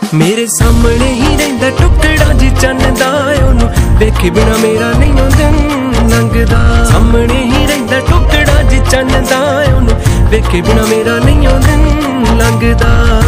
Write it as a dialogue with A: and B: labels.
A: मेरे सामने ही रहिंदा टुकड़ा जी चन्न दा, ओनू वेखे बिना मेरा नहीं दिन लंघदा। सामने ही रहिंदा टुकड़ा जी चन्न दा, ओनू वेखे बिना मेरा नहीं दिन लंघदा।